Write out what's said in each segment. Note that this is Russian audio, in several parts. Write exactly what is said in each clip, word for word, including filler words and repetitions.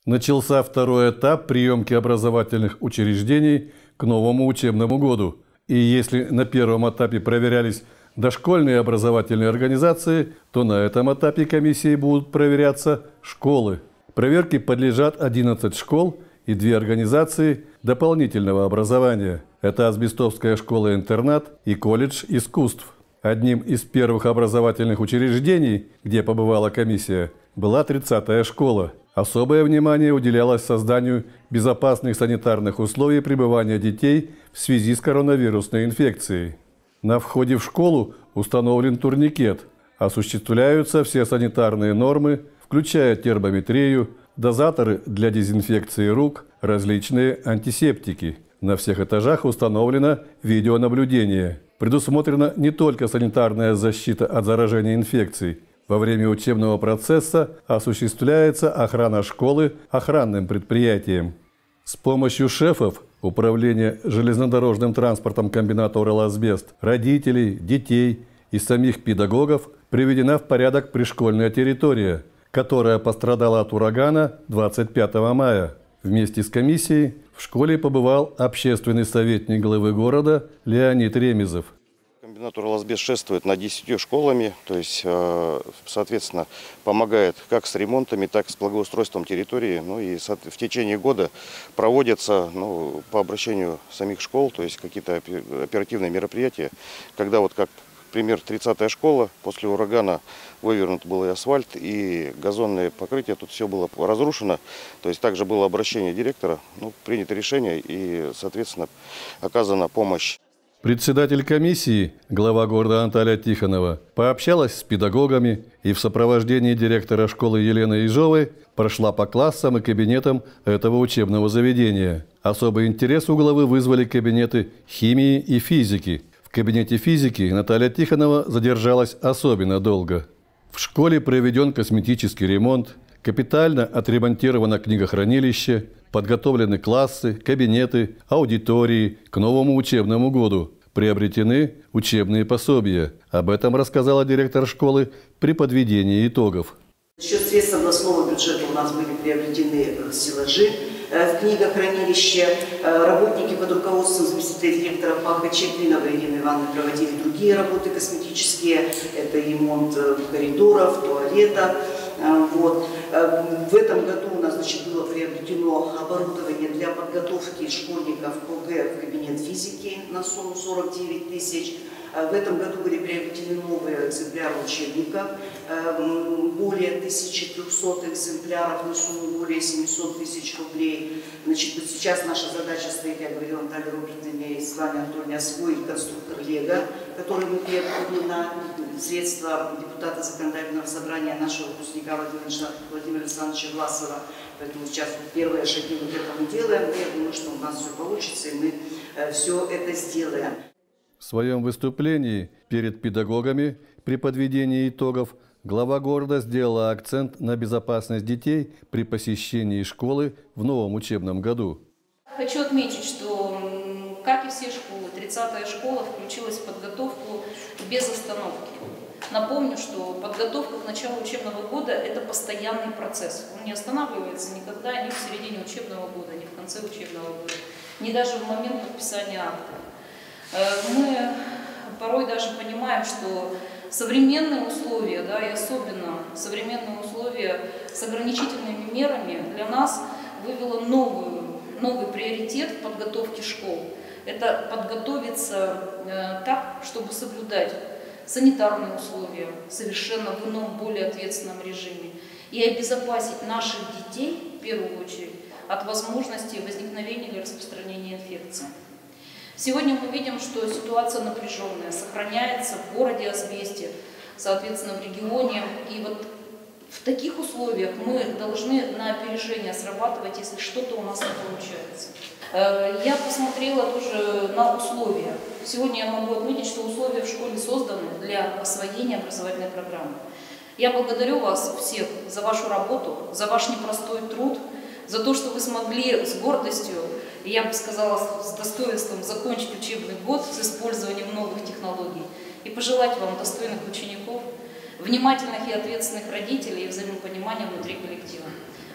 Начался второй этап приемки образовательных учреждений к новому учебному году. И если на первом этапе проверялись дошкольные образовательные организации, то на этом этапе комиссией будут проверяться школы. Проверке подлежат одиннадцать школ и две организации дополнительного образования. Это Асбестовская школа-интернат и колледж искусств. Одним из первых образовательных учреждений, где побывала комиссия, была тридцатая школа. Особое внимание уделялось созданию безопасных санитарных условий пребывания детей в связи с коронавирусной инфекцией. На входе в школу установлен турникет. Осуществляются все санитарные нормы, включая термометрию, дозаторы для дезинфекции рук, различные антисептики. На всех этажах установлено видеонаблюдение. Предусмотрена не только санитарная защита от заражения инфекцией. Во время учебного процесса осуществляется охрана школы охранным предприятием. С помощью шефов Управления железнодорожным транспортом комбината «Ураласбест», родителей, детей и самих педагогов приведена в порядок пришкольная территория, которая пострадала от урагана двадцать пятого мая. Вместе с комиссией в школе побывал общественный советник главы города Леонид Ремезов. Комбинат «Ураласбест» шествует над десятью школами, то есть, соответственно, помогает как с ремонтами, так и с благоустройством территории. Ну и в течение года проводятся, ну, по обращению самих школ, то есть какие-то оперативные мероприятия, когда вот как пример тридцатая школа, после урагана вывернут был и асфальт, и газонное покрытие, тут все было разрушено. То есть также было обращение директора, ну, принято решение и, соответственно, оказана помощь. Председатель комиссии, глава города Наталья Тихонова, пообщалась с педагогами и в сопровождении директора школы Елены Ежовой прошла по классам и кабинетам этого учебного заведения. Особый интерес у главы вызвали кабинеты химии и физики. В кабинете физики Наталья Тихонова задержалась особенно долго. В школе проведен косметический ремонт, капитально отремонтировано книгохранилище, подготовлены классы, кабинеты, аудитории к новому учебному году. Приобретены учебные пособия. Об этом рассказала директор школы при подведении итогов. За счет средств областного бюджета у нас были приобретены стеллажи в книгохранилище. Работники под руководством заместителя директора Паха Чеклиновой Ирины Ивановны проводили другие работы косметические. Это ремонт коридоров, туалета. Вот. В этом году у нас, значит, было приобретено оборудование для подготовки школьников к ОГЭ в кабинет физики на сумму сорок девять тысяч. В этом году были приобретены новые экземпляры учебников, более тысячи трёхсот экземпляров на сумму более семисот тысяч рублей. Значит, вот сейчас наша задача стоит, я говорила Наталья Робертовна и Светлане Анатольевне, освоить конструктор Лего, который мы приобрели на средства депутата законодательного собрания нашего выпускника Владимира, Владимира Александровича Власова. Поэтому сейчас вот первые шаги вот этому делаем. Я думаю, что у нас все получится, и мы все это сделаем. В своем выступлении перед педагогами при подведении итогов глава города сделала акцент на безопасность детей при посещении школы в новом учебном году. Хочу отметить, что, как и все школы, тридцатая школа включилась в подготовку без остановки. Напомню, что подготовка к началу учебного года – это постоянный процесс. Он не останавливается никогда ни в середине учебного года, ни в конце учебного года, ни даже в момент подписания акта. Мы порой даже понимаем, что современные условия, да, и особенно современные условия с ограничительными мерами для нас вывело новую, новый приоритет в подготовке школ. Это подготовиться э, так, чтобы соблюдать санитарные условия совершенно в ином, более ответственном режиме и обезопасить наших детей, в первую очередь, от возможности возникновения или распространения инфекции. Сегодня мы видим, что ситуация напряженная, сохраняется в городе Асбесте, соответственно, в регионе. И вот в таких условиях мы должны на опережение срабатывать, если что-то у нас не получается. Я посмотрела тоже на условия. Сегодня я могу отметить, что условия в школе созданы для освоения образовательной программы. Я благодарю вас всех за вашу работу, за ваш непростой труд, за то, что вы смогли с гордостью, и я бы сказала, с достоинством закончить учебный год с использованием новых технологий и пожелать вам достойных учеников, внимательных и ответственных родителей и взаимопонимания внутри коллектива.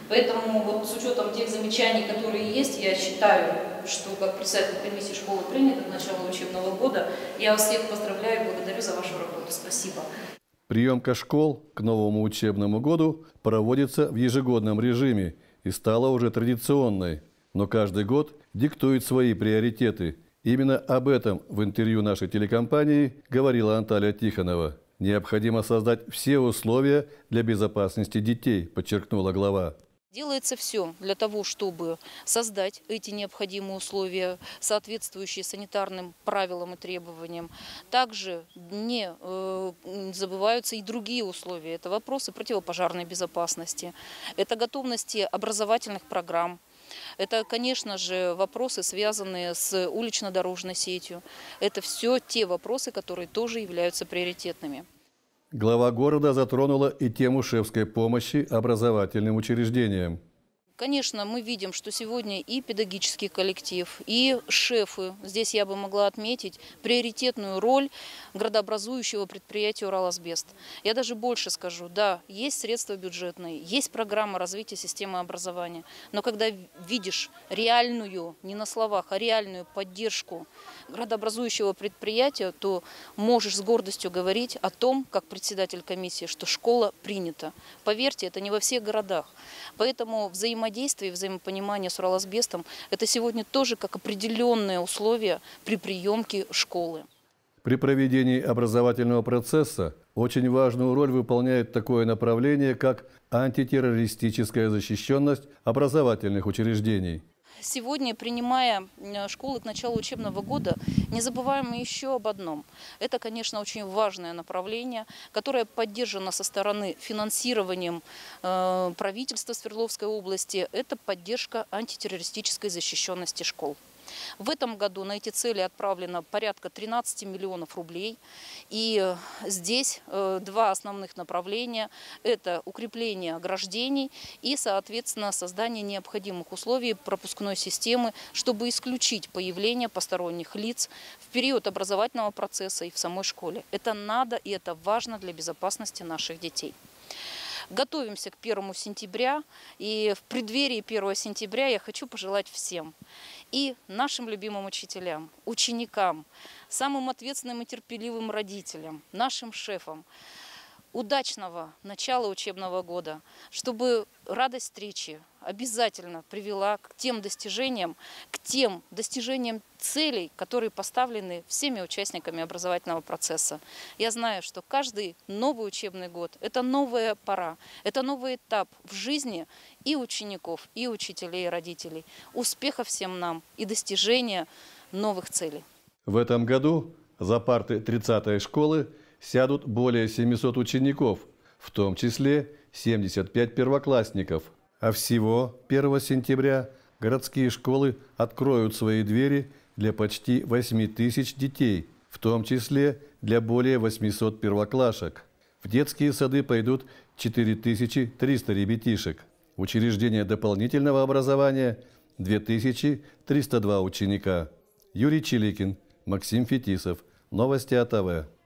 Поэтому вот с учетом тех замечаний, которые есть, я считаю, что как председатель комиссии школы принято к началу учебного года. Я вас всех поздравляю и благодарю за вашу работу. Спасибо. Приемка школ к новому учебному году проводится в ежегодном режиме и стала уже традиционной. Но каждый год диктует свои приоритеты. Именно об этом в интервью нашей телекомпании говорила Анталия Тихонова. Необходимо создать все условия для безопасности детей, подчеркнула глава. Делается все для того, чтобы создать эти необходимые условия, соответствующие санитарным правилам и требованиям. Также не э, забываются и другие условия. Это вопросы противопожарной безопасности, это готовности образовательных программ. Это, конечно же, вопросы, связанные с улично-дорожной сетью. Это все те вопросы, которые тоже являются приоритетными. Глава города затронула и тему шефской помощи образовательным учреждениям. Конечно, мы видим, что сегодня и педагогический коллектив, и шефы, здесь я бы могла отметить приоритетную роль градообразующего предприятия «Ураласбест». Я даже больше скажу, да, есть средства бюджетные, есть программа развития системы образования, но когда видишь реальную, не на словах, а реальную поддержку градообразующего предприятия, то можешь с гордостью говорить о том, как председатель комиссии, что школа принята. Поверьте, это не во всех городах. Поэтому взаимодействие Взаимодействие и взаимопонимание с Ураласбестом – это сегодня тоже как определенное условие при приемке школы. При проведении образовательного процесса очень важную роль выполняет такое направление, как антитеррористическая защищенность образовательных учреждений. Сегодня, принимая школы к началу учебного года, не забываем еще об одном. Это, конечно, очень важное направление, которое поддержано со стороны финансированием э, правительства Свердловской области. Это поддержка антитеррористической защищенности школ. В этом году на эти цели отправлено порядка тринадцати миллионов рублей. И здесь два основных направления – это укрепление ограждений и, соответственно, создание необходимых условий пропускной системы, чтобы исключить появление посторонних лиц в период образовательного процесса и в самой школе. Это надо и это важно для безопасности наших детей. Готовимся к первому сентября, и в преддверии первого сентября я хочу пожелать всем, и нашим любимым учителям, ученикам, самым ответственным и терпеливым родителям, нашим шефам, удачного начала учебного года, чтобы радость встречи обязательно привела к тем достижениям, к тем достижениям целей, которые поставлены всеми участниками образовательного процесса. Я знаю, что каждый новый учебный год – это новая пора, это новый этап в жизни и учеников, и учителей, и родителей. Успехов всем нам и достижения новых целей. В этом году за парты тридцатой школы сядут более семисот учеников, в том числе семьдесят пять первоклассников. А всего первого сентября городские школы откроют свои двери для почти восьми тысяч детей, в том числе для более восьмисот первоклашек. В детские сады пойдут четыре тысячи триста ребятишек. В учреждения дополнительного образования – две тысячи триста два ученика. Юрий Чиликин, Максим Фетисов. Новости АТВ.